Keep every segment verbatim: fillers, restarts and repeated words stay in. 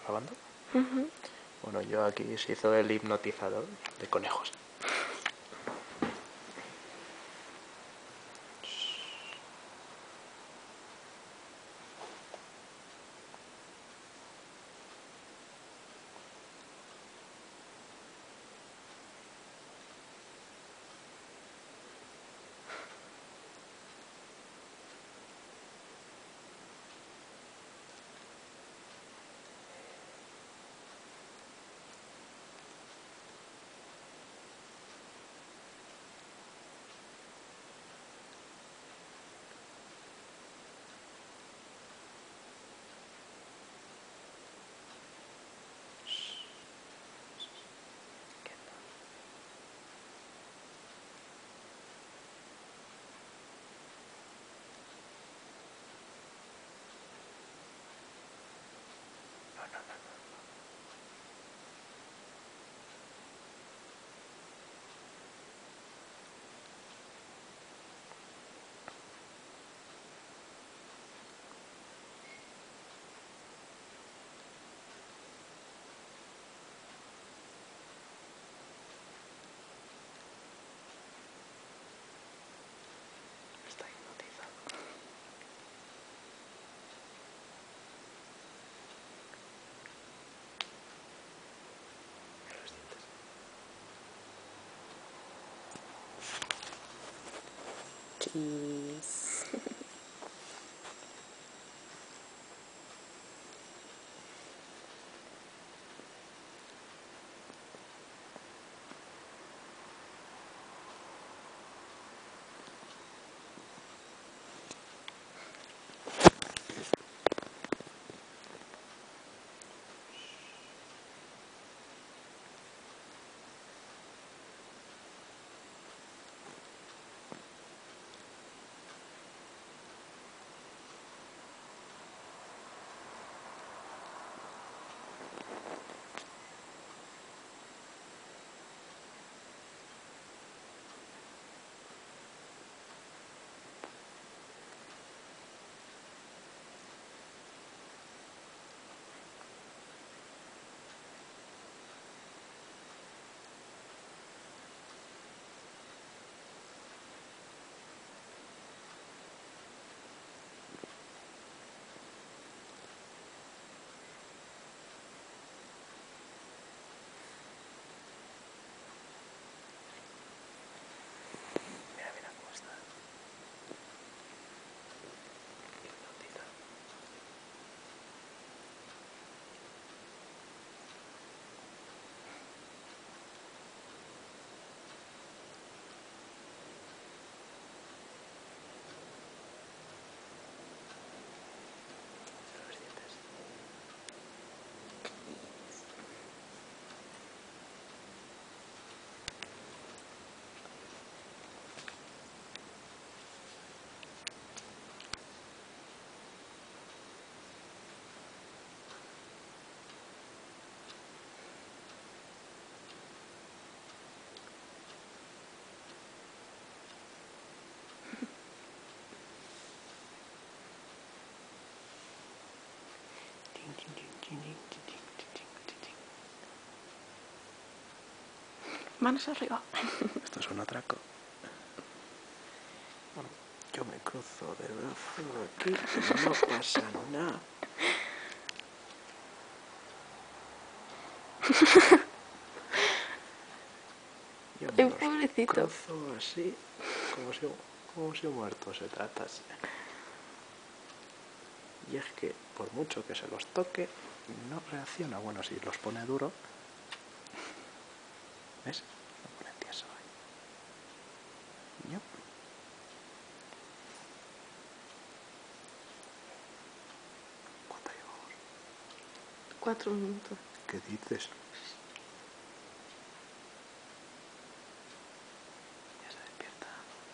grabando? Uh-huh. Bueno, yo aquí se hizo el hipnotizador de conejos. Está hipnotizado. Mira los dientes. Cheese. Mira, mira cómo está. Hipnotizado. Mira los dientes. Manos arriba. Esto es un atraco. Bueno, yo me cruzo de brazo aquí y no pasa nada. Yo me Ay, los pobrecito. cruzo así, como si, como si un muerto se tratase. Y es que, por mucho que se los toque, no reacciona. Bueno, si los pone duro, ¿ves? Lo pone tieso ahí. Yep. ¿Cuánto llevamos? Cuatro minutos. ¿Qué dices? Ya se despierta.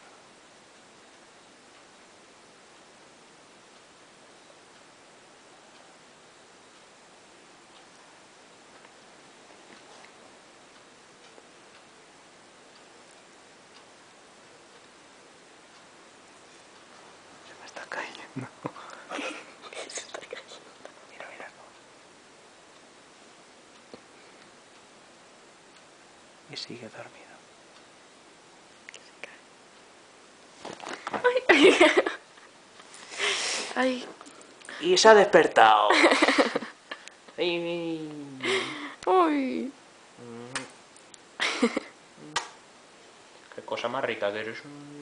Se me está cayendo. Se está cayendo. Mira, mira. y sigue dormido. Ay, ay. Y se ha despertado. Ay. Uy. Qué cosa más rica que eres.